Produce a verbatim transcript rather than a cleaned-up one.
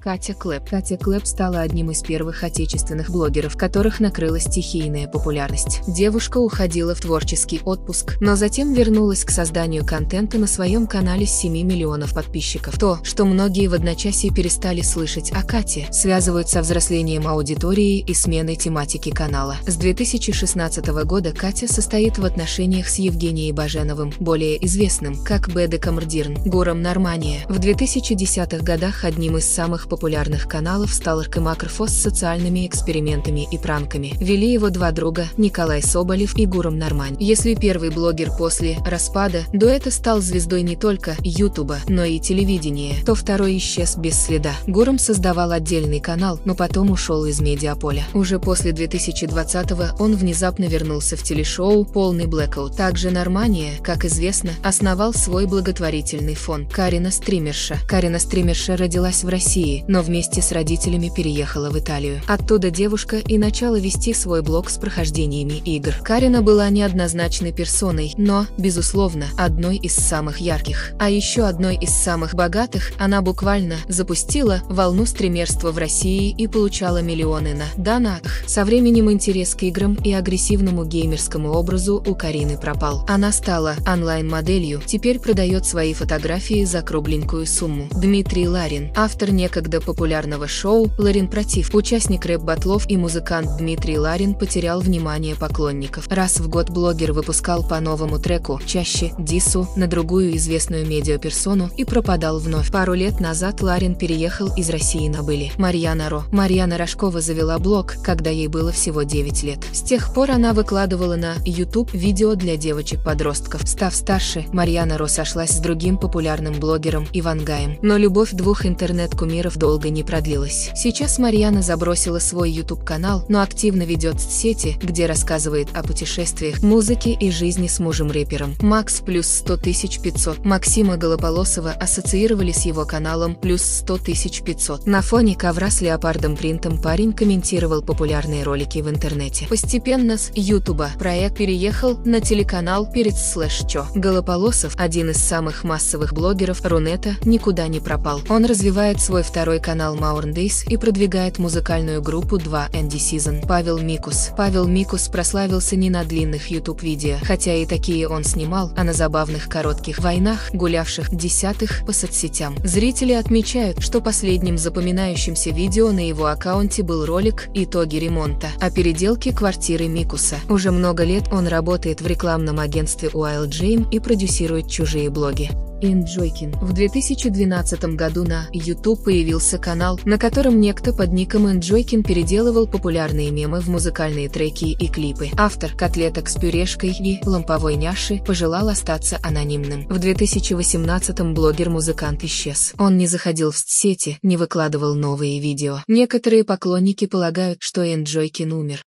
Катя Клэп. Катя Клэп стала одним из первых отечественных блогеров, которых накрыла стихийная популярность. Девушка уходила в творческий отпуск, но затем вернулась к созданию контента на своем канале с семи миллионов подписчиков. То, что многие в одночасье перестали слышать о Кате, связывают со взрослением аудитории и сменой тематики канала. С две тысячи шестнадцатого года Катя состоит в отношениях с Евгением Баженовым, более известным как Бэдэ Камардирн, Гуром Нормания. В две тысячи десятых годах одним из самых популярных каналов стал Ркмакрфо с социальными экспериментами и пранками. Вели его два друга, Николай Соболев и Гуром Нормань. Если первый блогер после распада дуэта стал звездой не только Ютуба, но и телевидения, то второй исчез без следа. Гуром создавал отдельный канал, но потом ушел из медиаполя. Уже после две тысячи двадцатого он внезапно вернулся в телешоу «Полный блэкаут». Также Нормания, как известно, основал свой благотворительный фонд «Карина Стримерша». Карина Стримерша родилась в России, но вместе с родителями переехала в Италию. Оттуда девушка и начала вести свой блог с прохождениями игр. Карина была неоднозначной персоной, но, безусловно, одной из самых ярких. А еще одной из самых богатых, она буквально запустила волну стримерства в России и получала миллионы на донатах. Со временем интерес к играм и агрессивному геймерскому образу у Карины пропал. Она стала онлайн-моделью, теперь продает свои фотографии за кругленькую сумму. Дмитрий Ларин, автор некогда популярного шоу «Ларин против», участник рэп-баттлов и музыкант Дмитрий Ларин потерял внимание поклонников. Раз в год блогер выпускал по новому треку, чаще дису, на другую известную медиаперсону и пропадал вновь. Пару лет назад Ларин переехал из России на Бали. Марьяна Ро. Марьяна Рожкова завела блог, когда ей было всего девять лет. С тех пор она выкладывала на YouTube видео для девочек-подростков. Став старше, Марьяна Ро сошлась с другим популярным блогером Ивангаем. Но любовь двух интернет-кумиров долго не продлилась. Сейчас Марьяна забросила свой YouTube-канал, но активно ведет сети, где рассказывает о путешествиях, музыке и жизни с мужем-рэпером. Макс плюс сто тысяч пятьсот. Максима Голополосова ассоциировали с его каналом плюс сто тысяч пятьсот. На фоне ковра с леопардом принтом парень комментировал популярные ролики в интернете. Постепенно с Ютуба проект переехал на телеканал Перец слэш Чо. Голополосов, один из самых массовых блогеров Рунета, никуда не пропал. Он развивает свой второй канал Maurn Days и продвигает музыкальную группу два Энди Season. Павел Микус. Павел Микус прославился не на длинных YouTube-видео, хотя и такие он снимал, а на забавных коротких войнах, гулявших десятых по соцсетям. Зрители отмечают, что последним запоминающимся видео на его аккаунте был ролик «Итоги ремонта» о переделке квартиры Микуса. Уже много лет он работает в рекламном агентстве Wild Dream и продюсирует чужие блоги. Энджойкин. В две тысячи двенадцатом году на YouTube появился канал, на котором некто под ником Энджойкин переделывал популярные мемы в музыкальные треки и клипы. Автор «Котлеток с пюрешкой» и «Ламповой няши» пожелал остаться анонимным. В две тысячи восемнадцатом блогер-музыкант исчез. Он не заходил в соцсети, не выкладывал новые видео. Некоторые поклонники полагают, что Энджойкин умер.